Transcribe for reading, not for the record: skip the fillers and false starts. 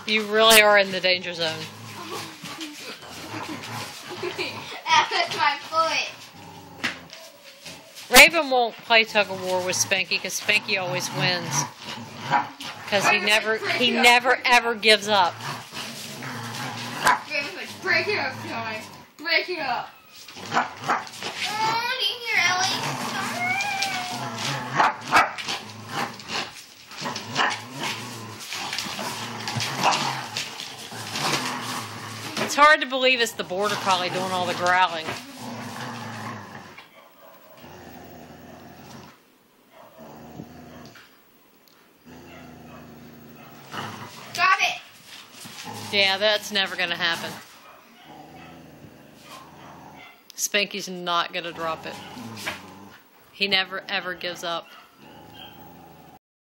You really are in the danger zone. That was my foot. Raven won't play tug of war with Spanky because Spanky always wins. Because he never ever gives up. Raven's like, break it up, Joey. Break it up. Oh, do you hear Ellie? It's hard to believe it's the border collie doing all the growling. Got it. Yeah, that's never going to happen. Spanky's not going to drop it. He never ever gives up.